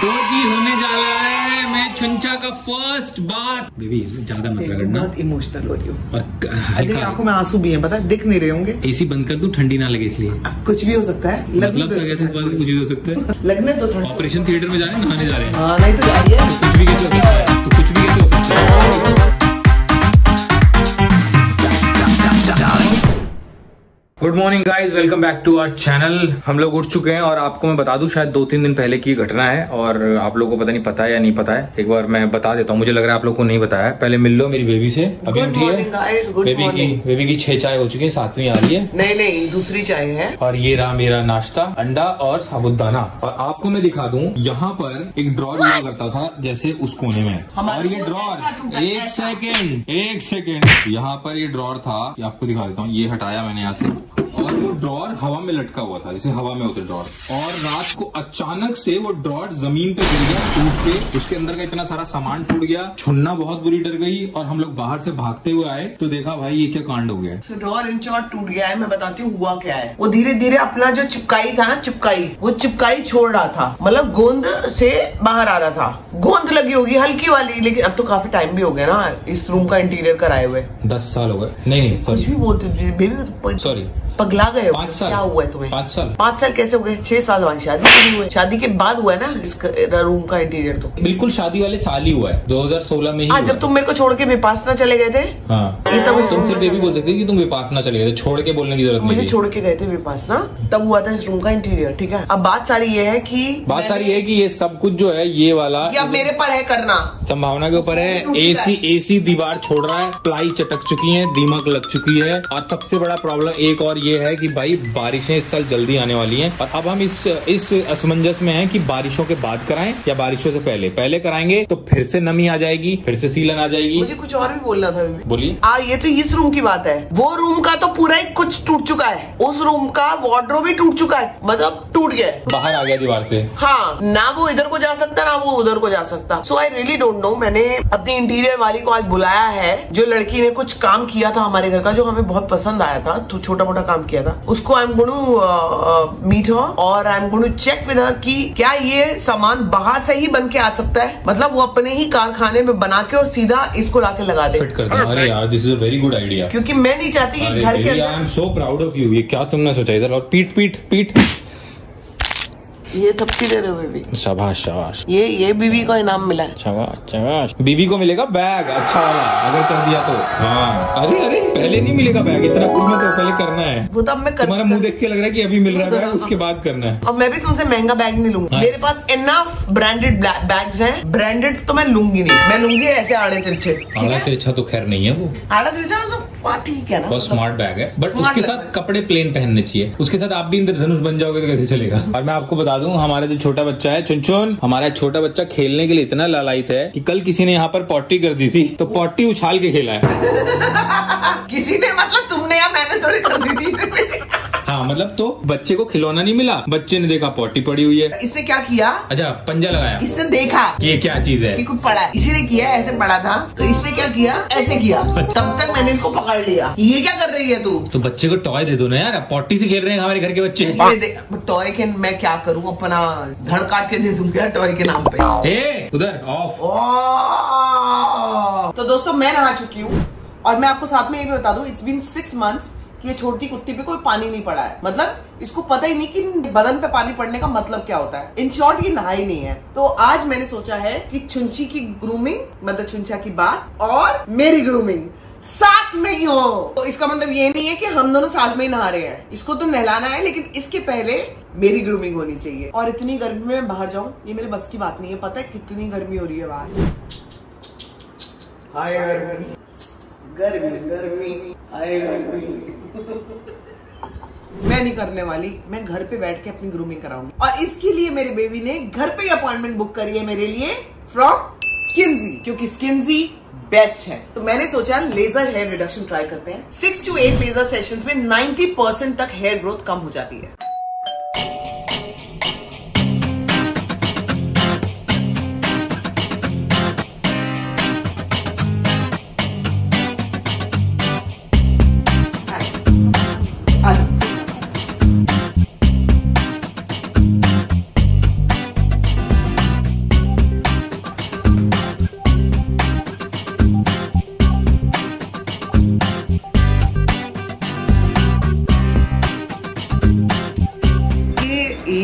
तो जी होने जा रहा है मैं छुंचा का फर्स्ट बार। बेबी ज्यादा मत रगड़ना, बहुत इमोशनल हो रही हूँ। हल्का आंखों में आंसू भी हैं, पता है, दिख नहीं रहे होंगे। एसी बंद कर दूं, ठंडी ना लगे इसलिए। कुछ भी हो सकता है, मतलब तो कहते हैं कुछ भी हो सकता है। लगने तो थोड़ा ऑपरेशन थिएटर में जा रहे हैं, नहाने जा रहे हैं। हाँ, नहीं तो जा रही है। कुछ भी कैसे हो सकता है, तो कुछ भी कैसे हो सकता है। Good morning guys, welcome back to our channel. हम लोग उठ चुके हैं और आपको मैं बता दूं शायद 2-3 दिन पहले की घटना है और आप लोगों को पता नहीं पता है या नहीं पता है। एक बार मैं बता देता हूं, मुझे लग रहा है आप लोगों को नहीं बताया। पहले मिल लो मेरी बेबी से। अभी उठी है बेबी की 6 चाय हो चुकी है, 7वीं आ रही है। नहीं दूसरी चाय है। और ये रहा मेरा नाश्ता, अंडा और साबुदाना। और आपको मैं दिखा दूं, यहाँ पर एक ड्रॉर हुआ करता था जैसे उस कोने में, और ये ड्रॉर एक सेकेंड यहाँ पर ये ड्रॉर था, आपको दिखा देता हूँ। ये हटाया मैंने यहाँ से और वो ड्रॉर हवा में लटका हुआ था, जैसे हवा में होते ड्रॉर। और रात को अचानक से वो ड्रॉर जमीन पे गिर गया टूट के, उसके अंदर का इतना सारा सामान टूट गया। छुन्ना बहुत बुरी डर गई और हम लोग बाहर से भागते हुए आए तो देखा भाई ये क्या कांड हो गया। ड्रॉर इन शॉर्ट टूट गया है। मैं बताती हूँ हुआ क्या है। वो धीरे धीरे अपना जो चिपकाई था ना, वो चिपकाई छोड़ रहा था, मतलब गोंद से बाहर आ रहा था। गोंद लगी होगी हल्की वाली, लेकिन अब तो काफी टाइम भी हो गया ना इस रूम का इंटीरियर कराए हुए। 10 साल हो गए। नहीं कुछ भी बोलते बेबी, सॉरी पगला गए हो। 5 साल क्या हुआ है तुम्हें? 5 साल कैसे हो गए? 6 साल बाद शादी नहीं हुई। शादी के बाद हुआ है ना इस रूम का इंटीरियर। तो बिल्कुल शादी वाले साल ही हुआ है, 2016 में ही। जब तुम मेरे को छोड़ के विपासना चले गए थे। हाँ, तुमसे बेबी बोल सकती है कि तुम विपासना चले गए थे, छोड़ के बोलने की जरूरत नहीं। मुझे छोड़ के गए थे विपासना, तब हुआ था इस रूम का इंटीरियर। ठीक है, अब बात सारी ये है कि ये सब कुछ जो है ये वाला या मेरे पर है करना, संभावना के ऊपर है। एसी दीवार छोड़ रहा है, प्लाई चटक चुकी है, दीमक लग चुकी है। और सबसे बड़ा प्रॉब्लम एक और ये है कि भाई बारिशें इस साल जल्दी आने वाली हैं। और अब हम इस असमंजस में हैं कि बारिशों के बाद कराएं या बारिशों से पहले कराएंगे तो फिर से नमी आ जाएगी, फिर से सीलन आ जाएगी। मुझे कुछ और भी बोलना था। बोलिए। ये तो इस रूम की बात है। वो रूम का तो पूरा ही कुछ टूट चुका है। उस रूम का वार्डरोब भी टूट चुका है, मतलब टूट गया, बाहर आ गया दीवार से। हाँ, ना वो इधर को जा सकता ना वो उधर को जा सकता। So I really don't know. मैंने अपनी इंटीरियर वाली को आज बुलाया है, जो लड़की ने कुछ काम किया था हमारे घर का, जो हमें बहुत पसंद आया था, तो छोटा मोटा काम किया था। उसको I am going to meet her और I am going to check with her कि क्या ये सामान बाहर से ही बन के आ सकता है, मतलब वो अपने ही कारखाने में बना के और सीधा इसको लाके लगा दे, फिट कर दे। अरे यार, this is a very good idea. क्योंकि मैं नहीं चाहती कि घर के अंदर। I am so proud of you. ये क्या तुमने सोचा इधर, और पीठ ये थप्पी दे रहे हो बेबी। शाबाश। ये बीवी को इनाम मिला है। शाबाश। बीवी को मिलेगा बैग अच्छा वाला, अगर कर दिया तो। हाँ, अरे पहले नहीं मिलेगा बैग, इतना कुछ मत, तो पहले करना है। वो तो अब मैं तुम्हारा मुंह देख के लग रहा है कि अभी मिल रहा है बैग, उसके बाद करना है। अब मैं भी तुमसे महंगा बैग नहीं लूंगी। मेरे पास इनफ ब्रांडेड बैग्स हैं। ब्रांडेड तो मैं लूंगी नहीं, मैं लूंगी ऐसे आड़े तिरछे। आड़ा तिरछा तो खैर नहीं है वो, आड़ा तिरछा तो ठीक है ना, बहुत स्मार्ट बैग है। बट उसके साथ कपड़े प्लेन पहनने चाहिए। उसके साथ आप भी इंद्रधनुष बन जाओगे तो कैसे चलेगा। और मैं आपको बता दूं, हमारा जो छोटा बच्चा है चुनचुन, हमारा छोटा बच्चा खेलने के लिए इतना लालायित है कि कल किसी ने यहाँ पर पॉटी कर दी थी तो पॉटी उछाल के खेला है। किसी ने, मतलब तुमने या मैंने थोड़ी कर दी थी। हाँ, मतलब तो बच्चे को खिलौना नहीं मिला, बच्चे ने देखा पॉटी पड़ी हुई है। इसने क्या किया? अच्छा, पंजा लगाया। इसने देखा कि ये क्या चीज है, कि कुछ पड़ा है, इसी ने किया, ऐसे पड़ा था तो इसने क्या किया, ऐसे किया। तब तक मैंने इसको पकड़ लिया। ये क्या कर रही है तू? तो बच्चे को टॉय दे दो ना यार, पॉटी से खेल रहे हैं हमारे घर के बच्चे। टॉय के मैं क्या करूँ, अपना धड़ काट के दे दूंगा टॉय के नाम पे। उधर ऑफ। तो दोस्तों, मैं नहा चुकी हूँ और मैं आपको साथ में ये भी बता दूं, इट्स बीन 6 months कि ये छोटी कुत्ती पे कोई पानी नहीं पड़ा है। मतलब इसको पता ही नहीं कि बदन पे पानी पड़ने का मतलब क्या होता है। इन शॉर्ट, ये नहा ही नहीं है। तो आज मैंने सोचा है कि छुंची की ग्रूमिंग, मतलब छुंचा की बात और मेरी ग्रूमिंग साथ में ही हो। तो इसका मतलब ये नहीं है कि हम दोनों साथ में ही नहा रहे हैं। इसको तो नहलाना है, लेकिन इसके पहले मेरी ग्रूमिंग होनी चाहिए। और इतनी गर्मी में बाहर जाऊं, ये मेरे बस की बात नहीं है। पता है कितनी गर्मी हो रही है बाहर। हाय गर्मी, हाय गर्मी। मैं नहीं करने वाली, मैं घर पे बैठ के अपनी ग्रूमिंग कराऊंगी। और इसके लिए मेरे बेबी ने घर पे अपॉइंटमेंट बुक करी है मेरे लिए फ्रॉम स्किन्जी, क्योंकि स्किन्जी बेस्ट है। तो मैंने सोचा लेजर हेयर रिडक्शन ट्राई करते हैं। 6 to 8 लेजर सेशंस में 90% तक हेयर ग्रोथ कम हो जाती है।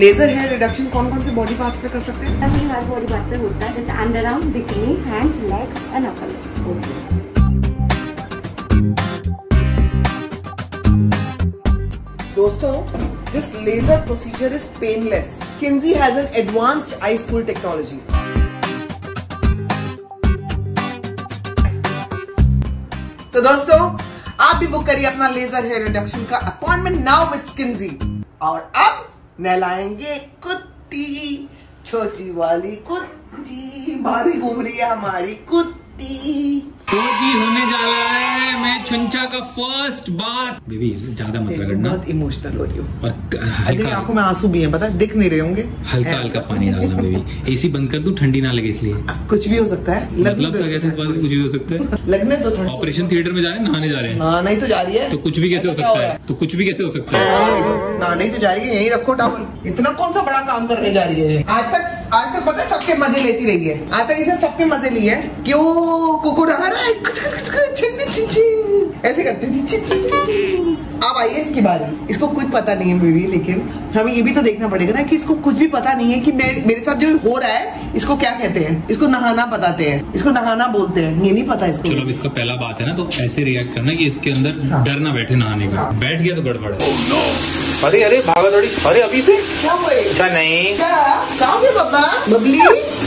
लेजर हेयर रिडक्शन कौन कौन से बॉडी पार्ट पे कर सकते हैं? अभी हर बॉडी पार्ट पे होता है, जैसे under arm, bikini, hands, legs and upper legs. दोस्तों, this laser procedure is painless. Skinsy has an advanced eye school technology. तो दोस्तों, आप भी बुक करिए अपना लेजर हेयर रिडक्शन का अपॉइंटमेंट नाउ विद स्किन्जी। और अब नहलाएंगे कुत्ती, छोटी वाली कुत्ती, बारी घूम रही है हमारी कुत्ती। तो जी होने जा रहा है मैं छुंचा का फर्स्ट बार। बेबी ज्यादा मत रगड़ना, बहुत इमोशनल हो रही हूँ। हल्का आंखों में आंसू भी हैं, पता है, दिख नहीं रहे होंगे। हल्का हल्का पानी डालना बेबी। एसी बंद कर दूं, ठंडी ना लगे इसलिए। कुछ भी हो सकता है, मतलब तो कहते हैं कुछ भी हो सकता है। लगने तो थोड़ा। ऑपरेशन थिएटर में जा रहे हैं, नहाने जा रहे हैं। नहाने ही तो जा रही है, तो कुछ भी कैसे हो सकता है? तो कुछ भी कैसे हो सकता है? नहाने ही तो जा रही है, यही रखो टॉवल। इतना कौन सा बड़ा काम करने जा रही है? आज तक पता है सबके मजे लेती रही है। आज तक इसे सबके मजे लिए क्यों? कुकुर आ रहा है, ऐसे करती थी। अब आई है इसकी बारी। इसको कुछ पता नहीं है बेबी, लेकिन हमें ये भी तो देखना पड़ेगा ना कि इसको कुछ भी पता नहीं है कि मेरे साथ जो हो रहा है इसको क्या कहते हैं। इसको नहाना बताते हैं, इसको नहाना बोलते हैं, ये नहीं पता इसको। चलो, अब इसका पहला बात है ना, तो ऐसे रिएक्ट करना कि इसके अंदर डर ना बैठे नहाने का। बैठ गया तो गड़बड़ है। अरे अरे भागा दौड़ी, अरे अभी से क्या हुआ? अच्छा नहीं, कहाँ गए पापा? बबली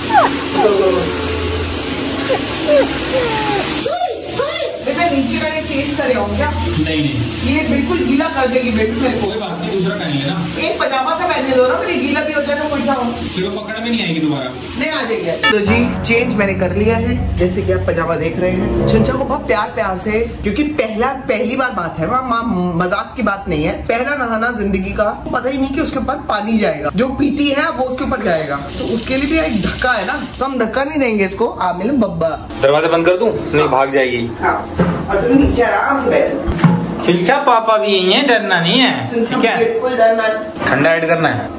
बेटा, नीचे का ये चेंज करे हो क्या? नहीं, ये बिल्कुल गीला कर देगी बेबी मेरे को। कोई बात नहीं, दूसरा पहन लेना। एक पजामा सा पहनने दो ना, मेरी गीला भी हो जाए, कोई सा हो। फिर वो पकड़ में नहीं आएगी दोबारा। नहीं आ जाएगी। तो जी चेंज मैंने कर लिया है, जैसे कि आप पजामा देख रहे हैं। छुंचा को बहुत प्यार से, क्योंकि पहली बार बात है, मजाक की बात नहीं है। पहला नहाना जिंदगी का, पता ही नहीं कि उसके ऊपर पानी जाएगा, जो पीती है वो उसके ऊपर जाएगा। तो उसके लिए भी एक धक्का है ना, तो हम धक्का नहीं देंगे इसको। आप मिले बब्बा, दरवाजा बंद कर दूं? नहीं, भाग जाएगी। हाँ, और तुम नीचे आराम से बैठो। चिंचा पापा भी यही है, डरना नहीं है, ठीक है? बिल्कुल डरना नहीं। ठंडा ऐड करना है।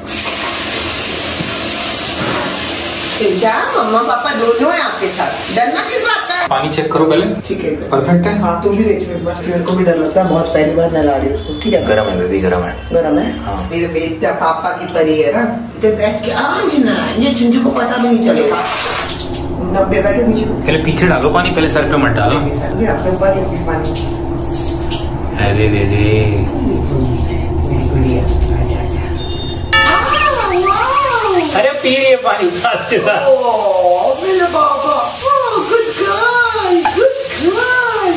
चिंचा, मम्मा पापा दोनों है आपके साथ, डरना किस बात का है? पानी चेक करो पहले। ठीक है, परफेक्ट है। हाँ, तुम भी देख लो एक बार। मेरे को भी डर लगता है बहुत, पहली बार नहला रही हूँ उसको। ठीक है, गरम है बेबी, गरम है। गरम है। हाँ। मेरे बेटा पापा की परी है ना, तो बैठ के आराम से नहाएंगे, चिंचू को पता भी नहीं चलेगा। बैठो नीचे, पहले पीछे डालो पानी, पहले सर पे मत डालो। अरे रे रे, अरे पी रही है पानी साथ के साथ। मेरे बाबा, good girl, good girl,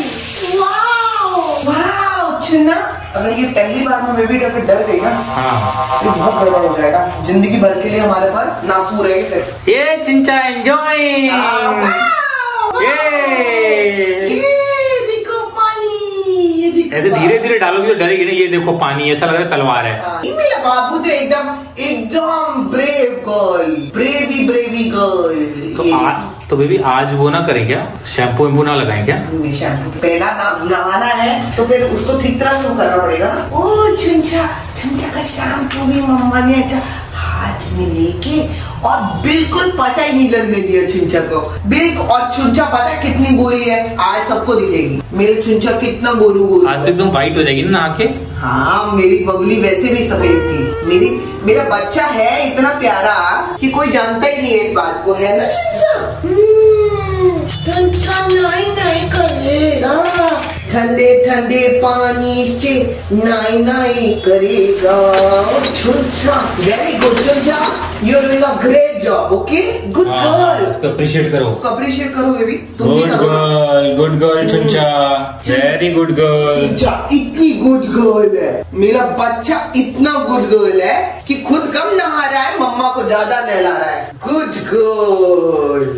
wow चुना। अगर ये पहली बार में बेबी डर गई ना, ये बहुत बड़ा हो जाएगा। जिंदगी भर के लिए हमारे पर नासूर है फिर। ये चिंचा एंजॉय। देखो पानी, ऐसे धीरे धीरे डालोगे तो डरेगी ना। ये देखो पानी, ऐसा लग रहा है तलवार है। मेरा बाबू तो एकदम ब्रेव गर्ल, ब्रेवी गर्ल। तो बेबी आज वो ना करें क्या, शैम्पू वैम्पू ना लगाएं क्या? शैम्पू पहला नहाना है तो फिर उसको ठीक तरह से करना पड़ेगा ना। ओ छुंचा का शैम्पू भी मम्मा ने अच्छा हाथ में लेके और बिल्कुल पता ही नहीं लगने दिया छुंचा को, बिल्कुल। और छुंचा पता है कितनी गोरी है, आज सबको दिखेगी मेरे छुंचा कितना गोरू। आज तो एकदम व्हाइट हो जाएगी ना नहा के। हाँ, मेरी बबली वैसे भी सफेद थी। मेरा बच्चा है इतना प्यारा कि कोई जानता ही नहीं है इस बात को, है ना छुंचा? नहीं करेगा, ठंडे ठंडे पानी से नाई करेगा Chuncha. Very good Chuncha, you are doing a great job. Okay, good girl. उसको अप्रिशिएट करो, baby. Good girl Chuncha, very good girl. Chuncha इतनी गुड गर्ल है, मेरा बच्चा इतना गुड गर्ल है कि खुद कम नहा रहा है, मम्मा को ज्यादा नहला रहा है। Good girl.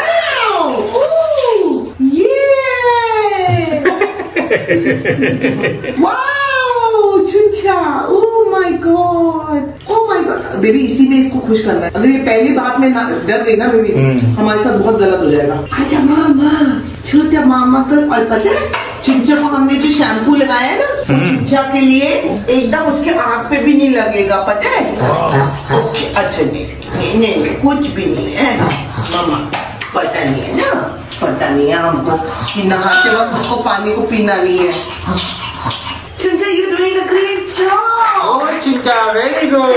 Wow Chuncha, oh my God baby, इसी में इसको खुश करना है। अगर ये पहली बात में डर गई ना बेबी, हमारे साथ बहुत गलत हो जाएगा। आजा मामा, छोटा मामा का। और पता है छुंचा को हमने जो शैम्पू लगाया है ना, वो छुंचा के लिए एकदम उसके आँख पे भी नहीं लगेगा, पता है? ओके, अच्छा नहीं कुछ भी नहीं है मामा, पता नहीं है ना, पता नहीं है हमको कि नहाते वक्त उसको पानी को पीना नहीं है। Chuncha, you doing a great job. Chuncha, very good.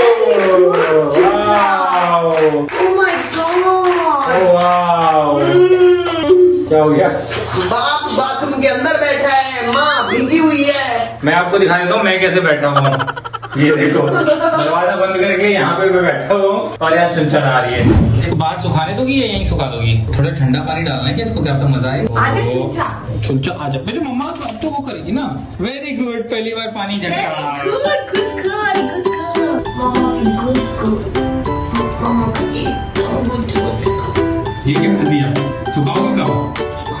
Oh my God! Wow, क्या हो गया? बाप बाथरूम के अंदर बैठा है, माँ भीगी हुई है। मैं आपको दिखाने दूं मैं कैसे बैठा हूँ। ये देखो, दरवाजा बंद करके यहाँ पे मैं बैठा हूँ और यहाँ चुंचा नहा रही है। इसको बाहर सुखाने दोगी या यहीं सुखा दोगी? थोड़ा ठंडा पानी डालना है क्या इसको, क्या पता मजा आए। आजा चुंचा। चुंचा आजा, मेरी मम्मा तो वो करेगी ना। वेरी गुड, पहली बार पानी झटका। ये क्या कर दिया? सुखाओगे कब?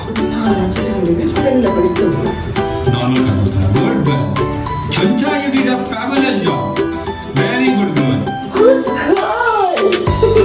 नॉर्मल कर दो। Good girl Chuncha, you did a fabulous job. Very good girl. Good girl.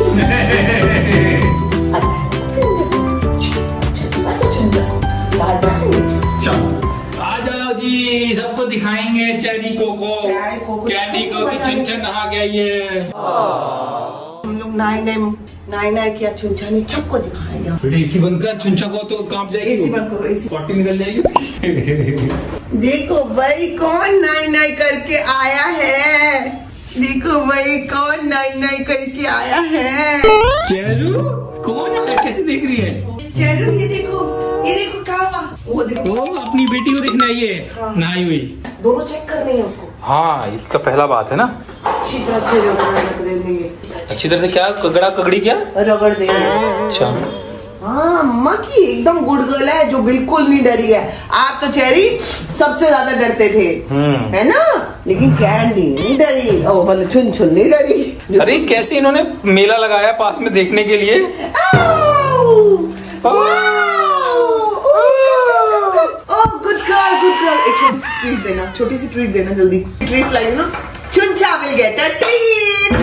चलो आ जाओ जी, सबको दिखाएंगे चेरी कोको, कैंडी को भी चुंचा नहा गया ये। हम लोग नाई किया, चुंचा ने सबको दिखाएगा। बेटे एसी बंद कर, चुंचा को तो कांप जाएगी। एसी बंद करो, एसी। पॉटी निकल जाएगी। देखो भाई कौन नाई करके आया है। देखो भाई कौन नाई करके आया है। चेरू कौन है, कैसे देख रही है? चेरू ये देखो क्या हुआ। वो देखो, ओ अपनी बेटी को देखना है ये। हाँ। नहाई हुई। दोनों चेक कर रही है उसको। हाँ इसका पहला बात है ना। अच्छी तरह से रगड़ देंगे। अच्छी तरह से क्या कगड़ा कगड़ी क्या रगड़ देंगे। अच्छा हाँ अम्मा की एकदम गुड गर्ल है जो बिल्कुल नहीं डरी है। आप तो चेरी सबसे ज्यादा डरते थे, है ना, लेकिन कैंडी नहीं डरी। ओ मतलब चुन नहीं डरी। अरे कैसे इन्होंने मेला लगाया पास में देखने के लिए। छोटी सी ट्रीट देना जल्दी। ट्रीट लाई ना, Chuncha will get a treat.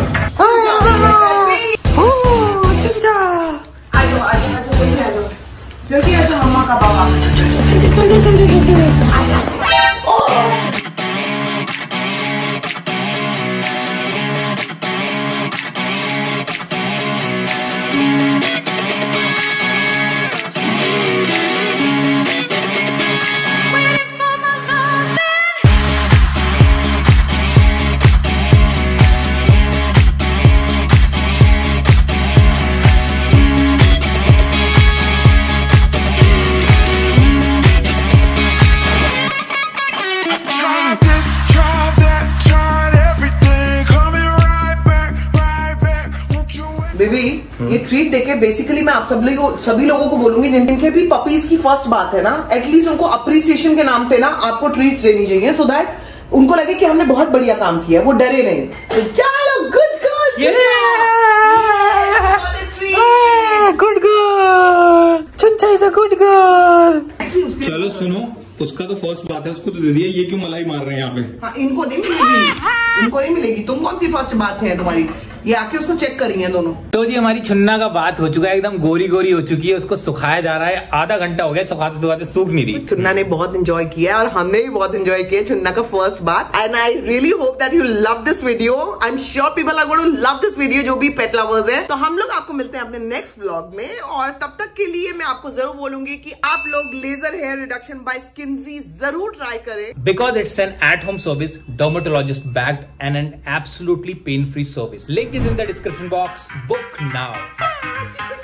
Chuncha आ जाओ जल्दी आ जाओ मम्मा का बाबा। बेबी ये ट्रीट देके बेसिकली मैं आप सभी लोगों को बोलूंगी जिनके भी पपीज की फर्स्ट बात है ना, एटलीस्ट उनको अप्रिसिएशन के नाम पे ना आपको ट्रीट्स देनी चाहिए, सो दैट उनको लगे कि हमने बहुत बढ़िया काम किया, वो डरे नहीं। तो चलो good girl, good girl, Chuncha is a good girl. चलो सुनो, उसका तो फर्स्ट बात है, उसको तो दे दिया, ये क्यों मलाई मार रहे हैं यहाँ पे? हाँ इनको नहीं मिलेगी, इनको नहीं मिलेगी। तुम कौन सी फर्स्ट बात है तुम्हारी? ये आके उसको चेक कर रही हैं दोनों। तो जी हमारी छुन्ना का बात हो चुका है, एकदम गोरी गोरी हो चुकी है, उसको सुखाया जा रहा है। आधा घंटा हो गया सुखाते सुखाते, सूख नहीं रही। छुन्ना ने बहुत एंजॉय किया और हमने भी बहुत एंजॉय किया छुन्ना का फर्स्ट बात। And I really hope that you love this video. I am sure people are going to love this video, जो भी पेट लवर्स हैं। तो हम लोग आपको मिलते हैं अपने नेक्स्ट व्लॉग में, और तब तक के लिए मैं आपको जरूर बोलूंगी कि आप लोग laser hair reduction by Skinzy जरूर ट्राई करें, because it's an at home service, dermatologist backed and an absolutely pain free service. Link is in the description box. Book now.